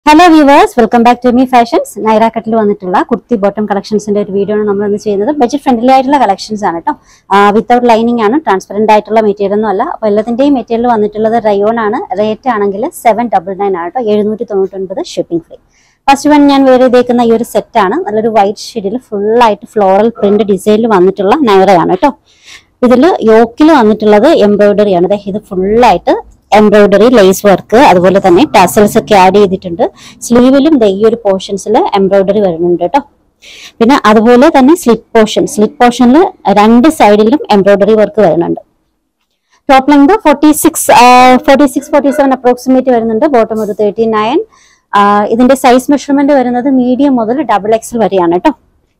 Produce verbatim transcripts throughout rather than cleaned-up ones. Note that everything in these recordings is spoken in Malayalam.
Hello viewers, welcome back to Me Fashions. Nyra കട്ടിൽ വന്നിട്ടുള്ള കുർത്തി ബോട്ടം കളക്ഷൻസിന്റെ ഒരു വീഡിയോ ആണ് നമ്മൾ ഇന്ന് ചെയ്യുന്നത്. ബഡ്ജറ്റ് ഫ്രണ്ട്ലി ആയിട്ടുള്ള കളക്ഷൻസ് ആണ് ട്ടോ. വിത്തൗട്ട് ലൈനിങ് ആണ്, ട്രാൻസ്പെറന്റ് ആയിട്ടുള്ള മെറ്റീരിയൽ ഒന്നും അല്ല. അപ്പോൾ എല്ലാത്തിന്റെയും മെറ്റീരിയൽ വന്നിട്ടുള്ളത് റയോൺ ആണ്. റേറ്റ് ആണെങ്കിൽ സെവൻ ഡബിൾ നയൻ ആണ് ട്ടോ. എഴുന്നൂറ്റി തൊണ്ണൂറ്റി ഒൻപത് ഷിപ്പിംഗ് ഫ്രീ. ഫസ്റ്റ് വൺ ഞാൻ വേറെ ചെയ്തേക്കുന്ന ഈ ഒരു സെറ്റ് ആണ്. നല്ലൊരു വൈറ്റ് ഷെയ്ഡിൽ ഫുൾ ആയിട്ട് ഫ്ലോറൽ പ്രിന്റ് ഡിസൈനിൽ വന്നിട്ടുള്ള നൈറയാണ് ട്ടോ. ഇതിൽ യോക്കിൽ വന്നിട്ടുള്ളത് എംബ്രോയിഡറി ആണ്. ഇത് ഫുൾ ആയിട്ട് എംബ്രോയിഡറി ലേസ് വർക്ക് അതുപോലെ തന്നെ ടാസൽസ് ഒക്കെ ആഡ് ചെയ്തിട്ടുണ്ട്. സ്ലീവിലും ഈ ഒരു പോർഷൻസിൽ എംബ്രോയിഡറി വരുന്നുണ്ട് കേട്ടോ. പിന്നെ അതുപോലെ തന്നെ സ്ലിറ്റ് പോർഷൻ സ്ലിറ്റ് പോർഷനിൽ രണ്ട് സൈഡിലും എംബ്രോയിഡറി വർക്ക് വരുന്നുണ്ട്. Top length forty six forty six forty seven approximate വരുന്നുണ്ട്. ബോട്ടം ഒരു തേർട്ടി നയൻ. ഇതിന്റെ സൈസ് മെഷർമെന്റ് വരുന്നത് മീഡിയം മുതൽ ഡബിൾ എക്സൽ വരെയാണ് കേട്ടോ.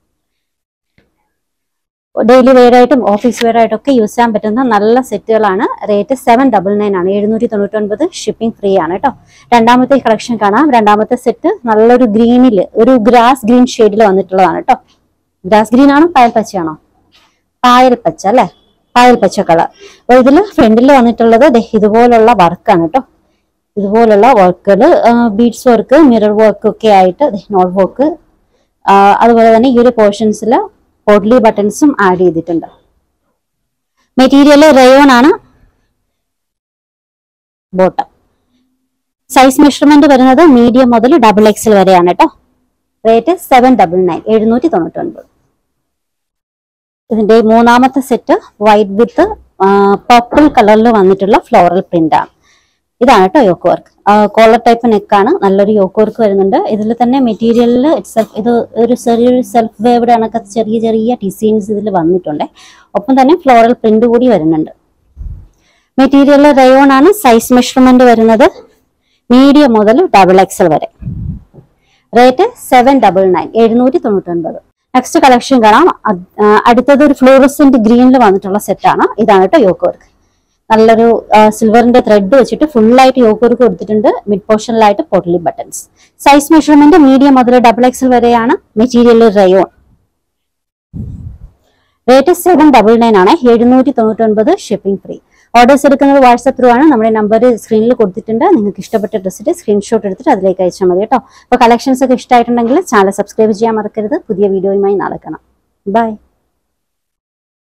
ഡെയിലി വെയർ ആയിട്ടും ഓഫീസ് വെയർ ആയിട്ടും ഒക്കെ യൂസ് ചെയ്യാൻ പറ്റുന്ന നല്ല സെറ്റുകളാണ്. റേറ്റ് സെവൻ ഡബിൾ നയൻ ആണ്. എഴുന്നൂറ്റി തൊണ്ണൂറ്റി ഒൻപത് ഷിപ്പിംഗ് ഫ്രീ ആണ് കേട്ടോ. രണ്ടാമത്തെ കളക്ഷൻ കാണാം. രണ്ടാമത്തെ സെറ്റ് നല്ലൊരു ഗ്രീനില് ഒരു ഗ്രാസ് ഗ്രീൻ ഷെയ്ഡിൽ വന്നിട്ടുള്ളതാണ് കേട്ടോ. ഗ്രാസ് ഗ്രീൻ ആണോ പായൽ പച്ചയാണോ? പായൽ പച്ച അല്ലെ, പായൽ പച്ച കളർ. അപ്പൊ ഇതില് ഫ്രണ്ടിൽ വന്നിട്ടുള്ളത് ഇതുപോലുള്ള വർക്കാണ് കേട്ടോ. ഇതുപോലുള്ള വർക്കുകൾ, ബീഡ്സ് വർക്ക്, മിറർ വർക്ക് ഒക്കെ ആയിട്ട് നോട്ട് വർക്ക്, അതുപോലെ തന്നെ ഈ ഒരു പോർഷൻസിൽ പോട്ട്ലി ബട്ടൺസും ആഡ് ചെയ്തിട്ടുണ്ട്. മെറ്റീരിയൽ റയോൺ ആണ്. ബോട്ടം സൈസ് മെഷർമെന്റ് വരുന്നത് മീഡിയം മുതൽ ഡബിൾ എക്സൽ വരെയാണ് കേട്ടോ. റേറ്റ് സെവൻ ഡബിൾ നയൻ എഴുന്നൂറ്റി തൊണ്ണൂറ്റി ഒൻപത്. ഇതിന്റെ മൂന്നാമത്തെ സെറ്റ് വൈറ്റ് വിത്ത് പർപ്പിൾ കളറിൽ വന്നിട്ടുള്ള ഫ്ലോറൽ പ്രിന്റ് ആണ്. ഇതാണ് കേട്ടോ യോക്ക് വർക്ക്. കോളർ ടൈപ്പ് നെക്കാണ്. നല്ലൊരു യോക്ക് വർക്ക് വരുന്നുണ്ട്. ഇതിൽ തന്നെ മെറ്റീരിയലിൽ ഇറ്റ്സെൽഫ് ഇത് ഒരു ചെറിയൊരു സെൽഫ് വേവ്ഡ് ആണ്. ചെറിയ ചെറിയ ഡിസൈൻസ് ഇതിൽ വന്നിട്ടുണ്ട്. ഒപ്പം തന്നെ ഫ്ലോറൽ പ്രിന്റ് കൂടി വരുന്നുണ്ട്. മെറ്റീരിയൽ റയോൺ ആണ്. സൈസ് മെഷർമെന്റ് വരുന്നത് മീഡിയം മുതൽ ഡബിൾ എക്സൽ വരെ. റേറ്റ് സെവൻ ഡബിൾ നയൻ എഴുന്നൂറ്റി തൊണ്ണൂറ്റി ഒൻപത്. നെക്സ്റ്റ് കളക്ഷൻ കാണാം. അടുത്തത് ഒരു ഫ്ലോറസെന്റ് ഗ്രീനിൽ വന്നിട്ടുള്ള സെറ്റാണ്. ഇതാണ് കേട്ടോ യോക്ക് വർക്ക്. നല്ലൊരു സിൽവറിന്റെ ത്രെഡ് വെച്ചിട്ട് ഫുൾ ആയിട്ട് യോക്ക് വർക്ക് കൊടുത്തിട്ടുണ്ട്. മിഡ് പോർഷനിലായിട്ട് potli buttons. Size measurement medium മുതൽ ഡബിൾ എക്സൽ വരെയാണ്. Material rayon. Rate seven double nine ആണ്. എഴുന്നൂറ്റി തൊണ്ണൂറ്റി ഒൻപത് ഷിപ്പിംഗ് ഫ്രീ. ഓർഡേഴ്സ് എടുക്കുന്നത് വാട്സ്ആപ്പ് ത്രൂ ആണ്. നമ്മുടെ നമ്പർ സ്ക്രീനിൽ കൊടുത്തിട്ടുണ്ട്. നിങ്ങൾക്ക് ഇഷ്ടപ്പെട്ട ഡ്രസ്സിന്റെ സ്ക്രീൻഷോട്ട് എടുത്തിട്ട് അതിലേക്ക് അയച്ചാൽ മതി കേട്ടോ. അപ്പോൾ കളക്ഷൻസ് ഒക്കെ ഇഷ്ടമായിട്ടുണ്ടെങ്കിൽ ചാനൽ സബ്സ്ക്രൈബ് ചെയ്യാൻ മറക്കരുത്. പുതിയ വീഡിയോയുമായി നാളെ കാണാം. ബൈ.